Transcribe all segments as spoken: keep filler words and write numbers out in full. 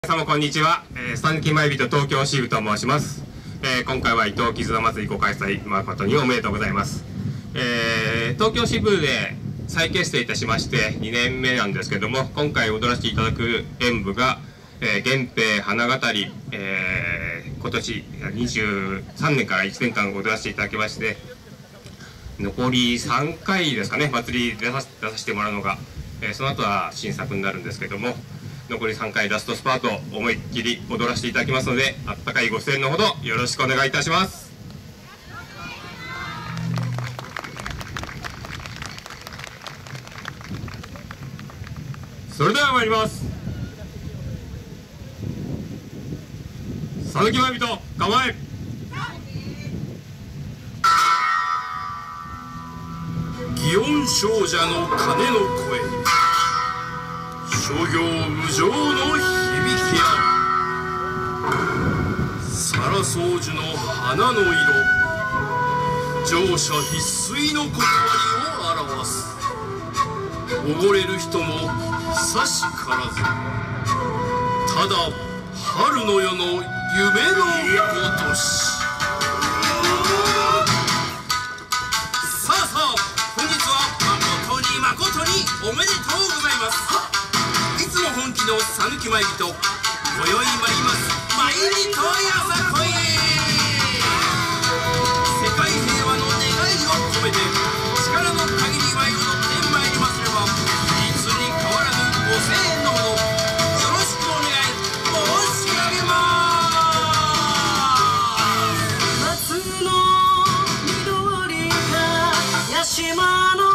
皆様こんにちは、えー、スタンキマイビト東京支部と申します。えー、今回は伊藤絆祭りご開催誠におめでとうございます。えー、東京支部で再結成いたしましてにねんめなんですけども、今回踊らせていただく演舞が、えー、源平花語り、えー、今年にじゅうさんねんからいちねんかん踊らせていただきまして、残りさんかいですかね、祭り出さ出させてもらうのが、えー、その後は新作になるんですけども、残りさんかいラストスパート思いっきり踊らせていただきますので、あったかいご声援のほどよろしくお願いいたします。それでは参ります。讃岐舞人構え。 祇園精舎の鐘の声、諸行無常の響きあり、皿掃除の花の色、乗車必須の断りを表す。溺れる人も久しからず、ただ春の夜の夢のごとし。さあさあ、本日は誠に誠におめでとうございます。いつも本気の讃岐舞人、今宵参ります舞人よさこい。世界平和の願いを込めて、力の限り舞い踊ってまいりますれば、いつに変わらぬご声援のほどよろしくお願い申し上げます。 夏の緑が屋島の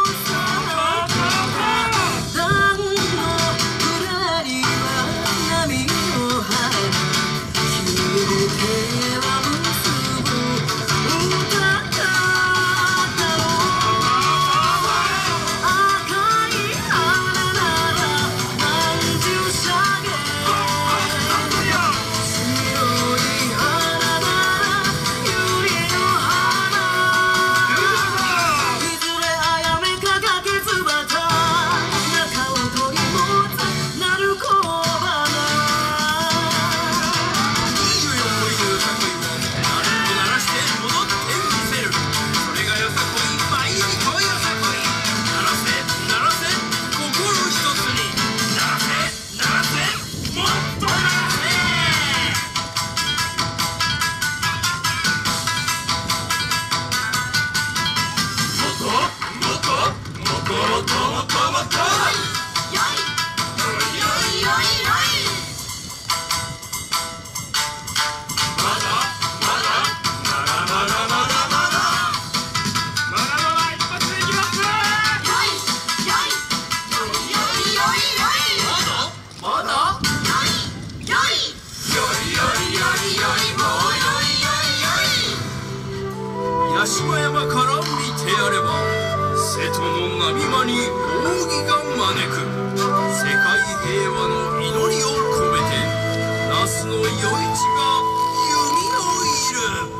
八島山から見てやれば、瀬戸の波間に扇が招く。世界平和の祈りを込めて、那須の余市が弓のいる。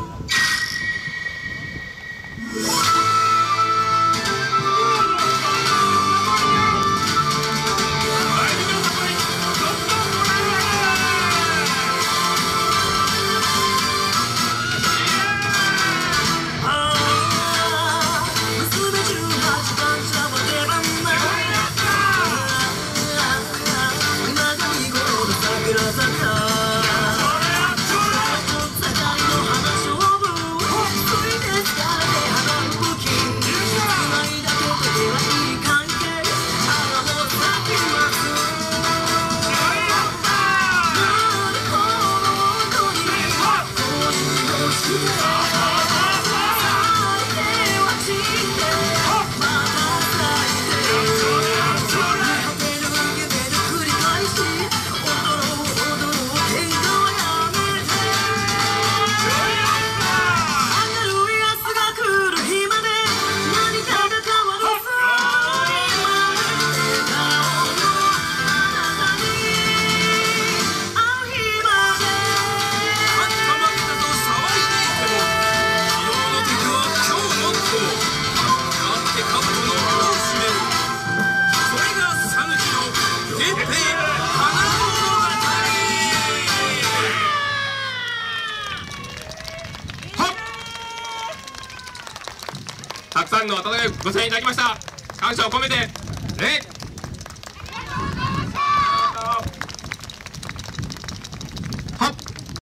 くさんの温かいご声援いただきました。感謝を込めて礼。